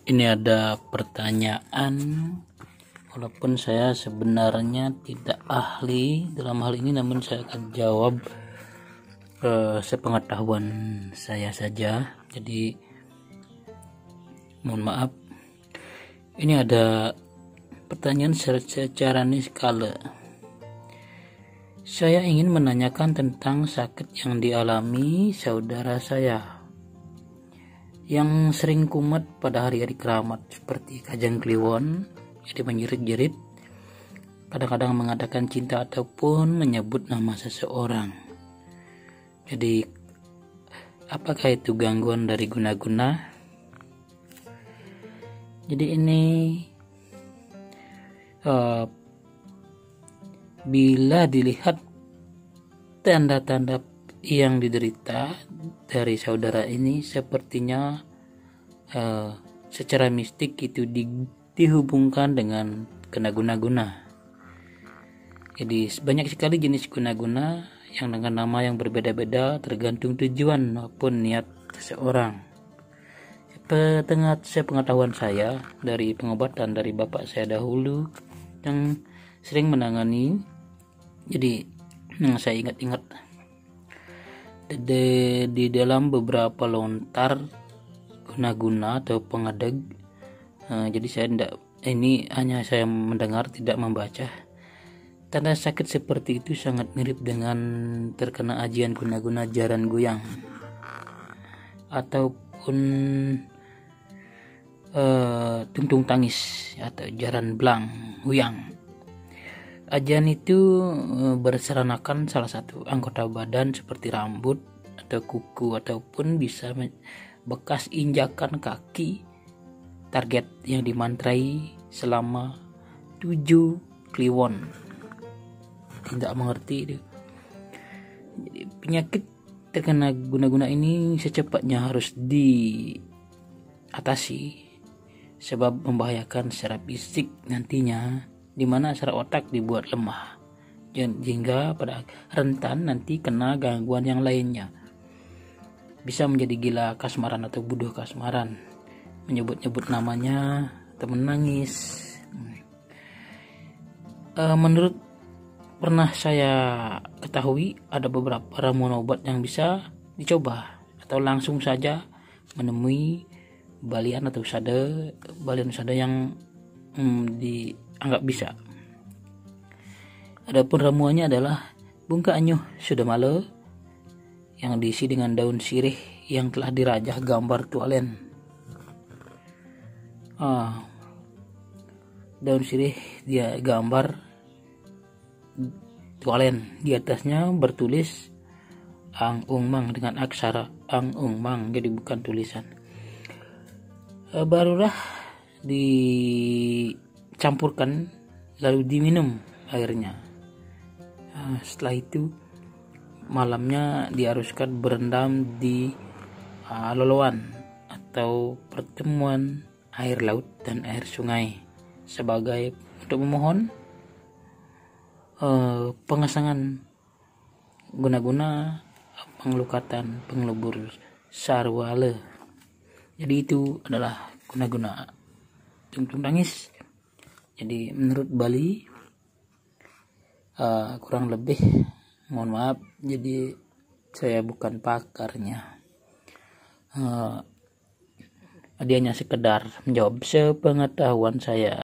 Ini ada pertanyaan, walaupun saya sebenarnya tidak ahli dalam hal ini, namun saya akan jawab sepengetahuan saya saja. Jadi mohon maaf. Ini ada pertanyaan secara niskala. Saya ingin menanyakan tentang sakit yang dialami saudara saya yang sering kumat pada hari-hari keramat, seperti kajang kliwon, jadi menjerit-jerit, kadang-kadang mengatakan cinta ataupun menyebut nama seseorang. Jadi apakah itu gangguan dari guna-guna? Jadi ini bila dilihat tanda-tanda yang diderita dari saudara ini, sepertinya secara mistik itu dihubungkan dengan kena guna-guna. Jadi banyak sekali jenis guna-guna yang dengan nama yang berbeda-beda tergantung tujuan maupun niat seseorang. Sepengetahuan saya dari pengobatan dari bapak saya dahulu yang sering menangani, jadi yang saya ingat-ingat di dalam beberapa lontar guna-guna atau pengadeg. Jadi saya tidak, ini hanya saya mendengar, tidak membaca. Tanda sakit seperti itu sangat mirip dengan terkena ajian guna-guna jaran goyang ataupun tungtung tangis atau jaran belang huyang. Ajian itu berseranakan salah satu anggota badan seperti rambut atau kuku, ataupun bisa bekas injakan kaki target yang dimantrai selama 7 kliwon. Tidak mengerti itu. Jadi, penyakit terkena guna-guna ini secepatnya harus diatasi sebab membahayakan secara fisik nantinya, di mana secara otak dibuat lemah hingga pada rentan nanti kena gangguan yang lainnya. Bisa menjadi gila kasmaran atau buduh kasmaran, menyebut-nyebut namanya atau menangis. Menurut pernah saya ketahui, ada beberapa ramuan obat yang bisa dicoba, atau langsung saja menemui balian sada yang dianggap bisa. Adapun ramuannya adalah bungka anyuh sudamala yang diisi dengan daun sirih yang telah dirajah gambar tualen. Daun sirih dia gambar tualen, di atasnya bertulis Ang Ung Mang dengan aksara Ang Ung Mang, jadi bukan tulisan. Barulah dicampurkan lalu diminum airnya. Setelah itu malamnya diharuskan berendam di loloan atau pertemuan air laut dan air sungai sebagai untuk memohon pengesangan guna-guna pengelukatan pengelubur sarwala. Jadi itu adalah guna-guna tungtung tangis. Jadi menurut Bali, kurang lebih, mohon maaf, jadi saya bukan pakarnya. Dia hanya sekedar menjawab sepengetahuan saya.